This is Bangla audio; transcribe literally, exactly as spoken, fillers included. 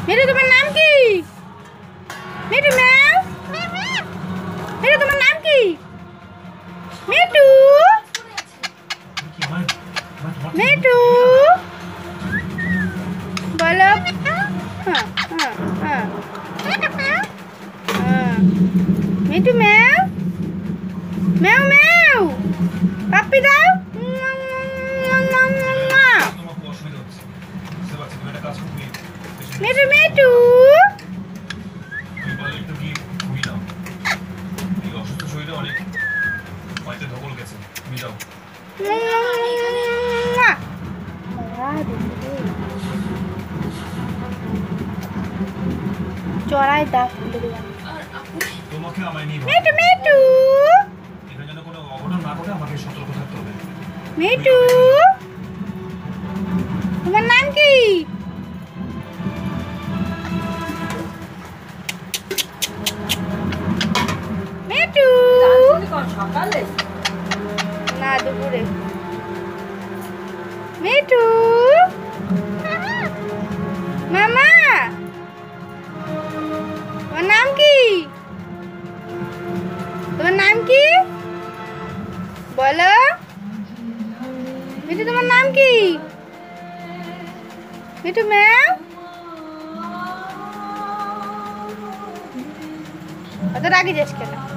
মিঠু তোমার নাম কি? মিঠু ম্যাও। মিঠু তোমার নাম কি? মিঠু মিঠু বলো। হ্যাঁ হ্যাঁ হ্যাঁ হ্যাঁ মিঠু ম্যাও ম্যাও ম্যাও পাপ্পি দাও। মিঠু মিঠু চড়াই দাগ তোমাকে আমায় নিয়ে মিঠু মিঠু এটা যেন কোনো অঘটন না ঘটে আমাকে সতর্ক থাকতে হবে। মিঠু তোমার নাম কি? মিঠু সকালে না দুপুরে। মিঠু মামা তোমার নাম কি? তোমার নাম কি বলো। মিঠু তোমার নাম কি? মিঠু ম্যাও অত রাগি যাস কেন?